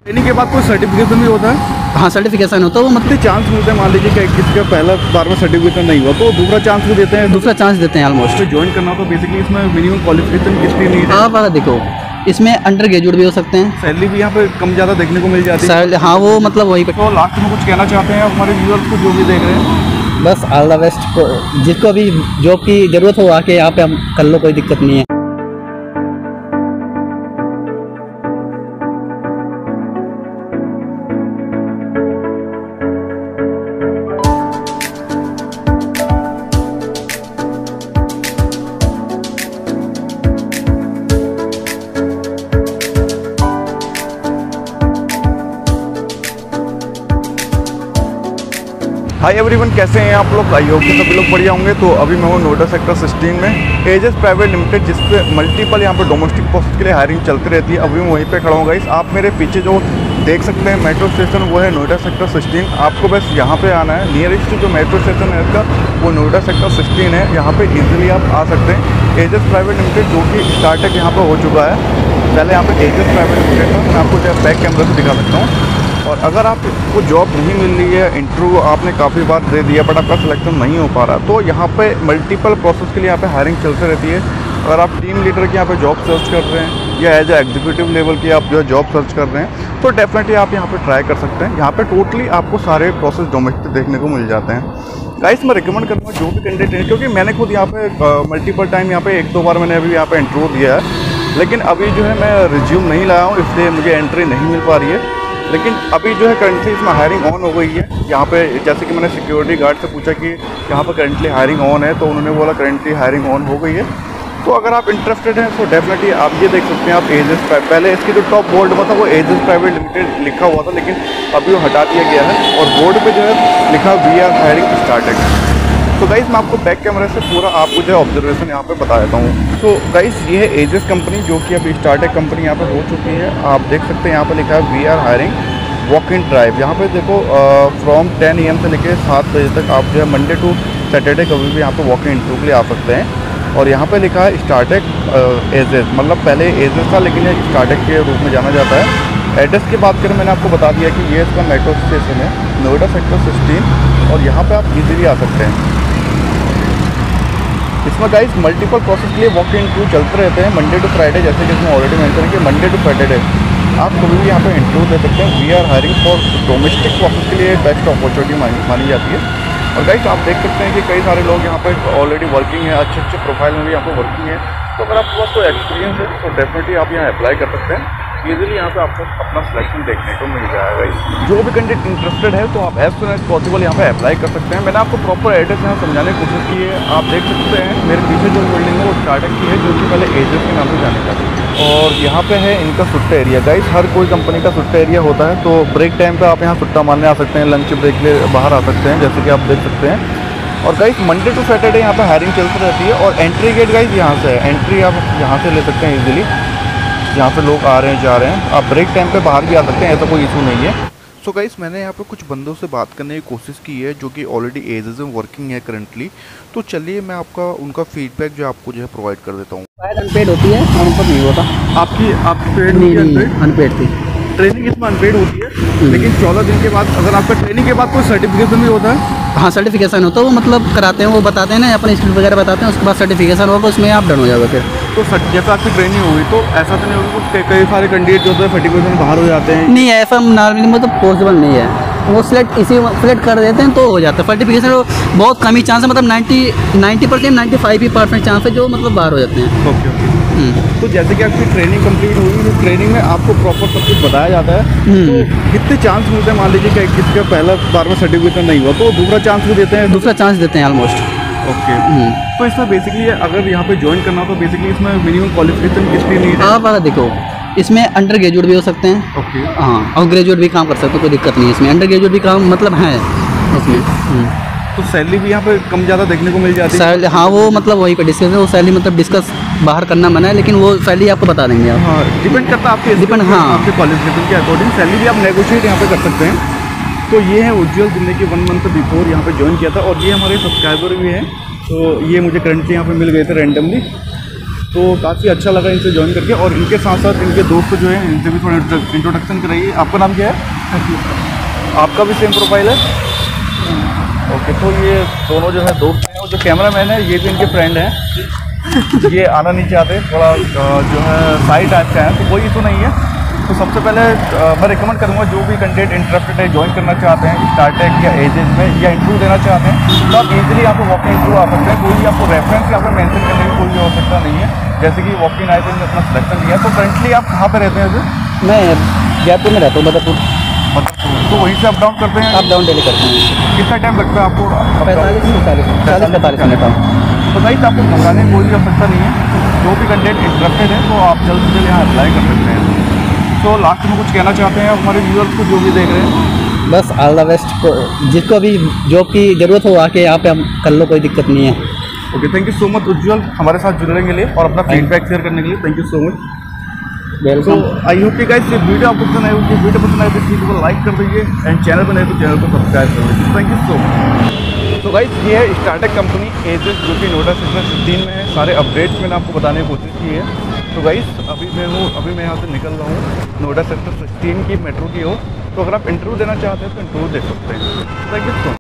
Training के बाद कोई सर्टिफिकेशन भी होता है? हाँ, सर्टिफिकेशन होता है वो कितने चांस मिलते हैं? मान लीजिए कि किसी का पहला बार में सर्टिफिकेशन नहीं हुआ तो दूसरा चांस भी देते हैं? दूसरा चांस देते हैं ऑलमोस्ट। तो ज्वाइन करना तो बेसिकली इसमें मिनिमम क्वालिफिकेशन कितनी नहीं है? आप देखो, इसमें अंडर ग्रेजुएट भी हो सकते हैं। सैलरी भी यहाँ पे कम ज़्यादा देखने को मिल जाती है? हाँ, वो मतलब वही पे। तो लास्ट में कुछ कहना चाहते हैं हमारे व्यूअर्स को जो भी देख रहे हैं? बस ऑल द बेस्ट, जिसको भी जॉब की ज़रूरत हो आके यहाँ पे हम कर लो, कोई दिक्कत नहीं है। हाय एवरीवन, कैसे हैं आप लोग? आई होप कि सभी लोग बढ़िया होंगे। तो अभी मैं हूँ नोएडा सेक्टर 16 में एजेस प्राइवेट लिमिटेड, जिस पे मल्टीपल यहाँ पे डोमेस्टिक पोस्ट के लिए हायरिंग चलती रहती है। अभी मैं वहीं पे खड़ा हूँ गाइस। आप मेरे पीछे जो देख सकते हैं मेट्रो स्टेशन, वो है नोएडा सेक्टर 16। आपको बस यहाँ पे आना है। नियरेस्ट जो मेट्रो स्टेशन है इसका वो नोएडा सेक्टर 16 है। यहाँ पे ईजिली आप आ सकते हैं। एजेस प्राइवेट लिमिटेड जो कि स्टार्टअप यहाँ पर हो चुका है। पहले यहाँ पे एजेस प्राइवेट लिमिटेड था, मैं आपको जो बैक कैमरा से दिखा सकता हूँ। और अगर आपको जॉब नहीं मिल रही है, इंटरव्यू आपने काफ़ी बार दे दिया बट आपका सिलेक्शन नहीं हो पा रहा, तो यहाँ पे मल्टीपल प्रोसेस के लिए यहाँ पे हायरिंग चलती रहती है। अगर आप टीम लीडर की यहाँ पे जॉब सर्च कर रहे हैं या एज ए एग्जीक्यूटिव लेवल की आप जो है जॉब सर्च कर रहे हैं, तो डेफिनेटली आप यहाँ पे ट्राई कर सकते हैं। यहाँ पे टोटली आपको सारे प्रोसेस डोमेस्टिक देखने को मिल जाते हैं। गाइस, मैं रिकमेंड करूँगा जो भी कैंडिडेट है, क्योंकि मैंने खुद यहाँ पे मल्टीपल टाइम यहाँ पे 1-2 बार मैंने अभी यहाँ पे इंटरव्यू दिया है, लेकिन अभी जो है मैं रिज्यूम नहीं लाया हूँ, इसलिए मुझे एंट्री नहीं मिल पा रही है। लेकिन अभी जो है करंटली इसमें हायरिंग ऑन हो गई है। यहाँ पे जैसे कि मैंने सिक्योरिटी गार्ड से पूछा कि यहाँ पर करंटली हायरिंग ऑन है, तो उन्होंने बोला करंटली हायरिंग ऑन हो गई है। तो अगर आप इंटरेस्टेड हैं तो डेफिनेटली आप ये देख सकते हैं। आप एजेस पहले इसकी जो टॉप बोर्ड हुआ था वो एजेस प्राइवेट लिमिटेड लिखा हुआ था, लेकिन अभी वो हटा दिया गया है और बोर्ड पे जो है लिखा वी आर हायरिंग स्टार्टेड। तो गाइस, मैं आपको बैक कैमरे से पूरा आपको जो है ऑब्जर्वेशन यहाँ पे बता देता हूँ। तो गाइस, ये है एजेस कंपनी जो कि अभी स्टार्टअप कंपनी यहाँ पे हो चुकी है। आप देख सकते हैं यहाँ पे लिखा है we are hiring walk in drive. यहाँ पे देखो फ्रॉम 10 AM से लेकर 7 बजे तक आप जो है मंडे टू सैटरडे कभी भी यहाँ पे वॉक इन इंटरव्यू के लिए आ सकते हैं। और यहाँ पे लिखा है स्टार्टअप एजेस, मतलब पहले एजेस था लेकिन ये स्टार्टअप के रूप में जाना जाता है। एड्रेस की बात करें, मैंने आपको बता दिया कि ये इसका मेट्रो स्टेशन है नोएडा सेक्टर 16 और यहाँ पर आप इजीली आ सकते हैं। इसमें गाइस मल्टीपल प्रोसेस के लिए वॉक इन इंटरव्यू चलते रहते हैं मंडे टू फ्राइडे, जैसे कि इसमें ऑलरेडी मेंशन है कि मंडे टू सैटरडे आप कभी भी यहाँ पे इंटरव्यू दे सकते हैं। We are hiring for domestic process के लिए बेस्ट अपॉर्चुनिटी मानी जाती है। और गाइस, आप देख सकते हैं कि कई सारे लोग यहाँ पे ऑलरेडी वर्किंग है, अच्छे प्रोफाइल में भी यहाँ पे वर्किंग है। तो अगर आपके पास कोई एक्सपीरियंस है तो डेफिनेटली आप यहाँ अप्लाई कर सकते हैं। ईजिली यहाँ पे आपको अपना सिलेक्शन देखने को मिल जाएगा। जो भी कैंडिडेट इंटरेस्टेड है तो आप एज सुन एज पॉसिबल यहाँ पे अप्लाई कर सकते हैं। मैंने आपको प्रॉपर एड्रेस यहाँ समझाने की कोशिश की है। आप देख सकते हैं मेरे पीछे जो बिल्डिंग है वो स्टार्टअप की है, जो कि पहले एजेस के नाम से जाने का। और यहाँ पे है इनका सुट्टा एरिया। गाइस, हर कोई कंपनी का सुट्टा एरिया होता है, तो ब्रेक टाइम पे आप यहाँ सुट्टा मारने आ सकते हैं, लंच ब्रेक के लिए बाहर आ सकते हैं, जैसे कि आप देख सकते हैं। और गाइस, मंडे टू सैटरडे यहाँ पे हायरिंग चलती रहती है। और एंट्री गेट गाइस यहाँ से है, एंट्री आप यहाँ से ले सकते हैं ईजिली। यहाँ पे लोग आ रहे हैं जा रहे हैं, आप ब्रेक टाइम पे बाहर भी आ सकते हैं, ऐसा कोई इशू नहीं है। सो गाइस, मैंने यहाँ पे कुछ बंदों से बात करने की कोशिश की है जो कि ऑलरेडी एजेस में वर्किंग है करंटली। तो चलिए मैं आपका उनका फीडबैक जो आपको जो है प्रोवाइड कर देता हूँ। अनपेड होती है, हमको नहीं होता। आपकी पेड नहीं, अनपेड थी। ट्रेनिंग इसमें अनपेड होती है, लेकिन 14 दिन के बाद अगर आपका ट्रेनिंग के बाद कोई सर्टिफिकेशन भी होता है? हाँ, सर्टिफिकेशन होता है, वो मतलब कराते हैं, वो बताते हैं ना अपने स्किल वगैरह बताते हैं, उसके बाद सर्टिफिकेशन होगा, उसमें आप डन हो जाओगे। फिर तो जैसा आपकी ट्रेनिंग होगी तो ऐसा तो नहीं होगा कि कई सारे कैंडिडेट जो होते हैं सर्टिफिकेशन बाहर हो जाते हैं? नहीं, ऐसा नॉर्मली मतलब पॉसिबल नहीं है। वो सिलेक्ट कर देते हैं तो हो जाता है सर्टिफिकेशन। बहुत कम ही चांस है, मतलब 90%, 95% चांस है जो मतलब बाहर हो जाते हैं। ओके। तो जैसे कि आपकी ट्रेनिंग कंप्लीट हुई, तो ट्रेनिंग में आपको प्रॉपर सब कुछ बताया जाता है, तो कितने चांस मिलते हैं? मान लीजिए कि किसी का पहला बार में सर्टिफिकेशन नहीं हुआ तो दूसरा चांस भी देते हैं? दूसरा चांस देते हैं ऑलमोस्ट। ओके। तो इसमें बेसिकली अगर यहाँ पे ज्वाइन करना तो बेसिकली इसमें मिनिमम क्वालिफिकेशन कितनी नहीं है? आप देखो, इसमें अंडर ग्रेजुएट भी हो सकते हैं। ओके। हाँ, और ग्रेजुएट भी काम कर सकते हैं, कोई दिक्कत नहीं है इसमें। अंडर ग्रेजुएट भी काम मतलब है उसमें। तो सैलरी भी यहाँ पे कम ज़्यादा देखने को मिल जाती है? हाँ, वो मतलब वहीं पे डिस्कस है, वो सैलरी मतलब डिस्कस बाहर करना मना है, लेकिन वो सैलरी आपको बता देंगे आप। हाँ, डिपेंड करता है आपके डिपेंड, हाँ, आपके क्वालिफिकेशन के अकॉर्डिंग सैलरी भी आप नेगोशिएट यहाँ पे कर सकते हैं। तो ये है उज्ज्वल, जिनने कि 1 मंथ बिफोर यहाँ पे ज्वाइन किया था। और ये हमारे सब्सक्राइबर भी हैं, तो ये मुझे करंटली यहाँ पे मिल गए थे रैंडमली। तो काफ़ी अच्छा लगा इनसे ज्वाइन करके, और इनके साथ साथ इनके दोस्त जो हैं इनसे भी थोड़ा इंट्रोडक्शन कराइए। आपका नाम क्या है? आपका भी सेम प्रोफाइल है? ओके, तो ये दोनों जो है दोस्त हैं, और जो कैमरा मैन है ये भी इनके फ्रेंड हैं। ये आना नहीं चाहते, थोड़ा जो है साइड टाइप का है, तो कोई इशू नहीं है। तो सबसे पहले मैं रिकमेंड करूँगा जो भी कंटेंट इंटरेस्टेड है, ज्वाइन करना चाहते हैं स्टार्टेक या एजेस में, या इंटरव्यू देना चाहते हैं, तो आप इजीली यहाँ पे वॉक इन इंटरव्यू आ सकते हैं। कोई भी आपको रेफरेंस यहाँ पे मेंशन करने की कोई आवश्यकता नहीं है। जैसे कि वॉक इन आए थे, अपना सिलेक्शन लिया। तो करंटली आप कहाँ पे रहते हैं अभी? मैं जयपुर में रहता हूँ, बदरपुर। तो वहीं से अप डाउन करते हैं? अप डाउन डेली करते हैं। कितना टाइम लगता है आपको? 45 मिनट। तो गाइस आपको घबराने की कोई आवश्यकता नहीं है। जो भी कंटेंट इंटरेस्टेड है तो आप जल्द से जल्द यहाँ अप्लाई कर सकते हैं। तो लास्ट में कुछ कहना चाहते हैं हमारे व्यूअर्स को जो भी देख रहे हैं? बस ऑल द बेस्ट को, जिसको भी जॉब की ज़रूरत हो आके यहाँ पे हम कर लो, कोई दिक्कत नहीं है। Okay, thank you so much Ujjwal हमारे साथ जुड़ने के लिए और अपना फीडबैक शेयर करने के लिए। Thank you so much. तो आई होप कि गाइस ये वीडियो आपको पसंद आई होगी। वीडियो पसंद आए तो वीडियो को लाइक कर दीजिए, एंड चैनल पर नए तो चैनल को सब्सक्राइब कर दीजिए। Thank you so much. तो गाइस ये है स्टार्टअप कंपनी एजेस, जो कि नोएडा सेक्टर 16 में है। सारे अपडेट्स मैंने आपको बताने की कोशिश की है। तो गाइस अभी मैं यहाँ से निकल रहा हूँ नोएडा सेक्टर 16 की मेट्रो की ओर। तो अगर आप इंटरव्यू देना चाहते हैं तो इंटरव्यू दे सकते हैं। Thank you so much.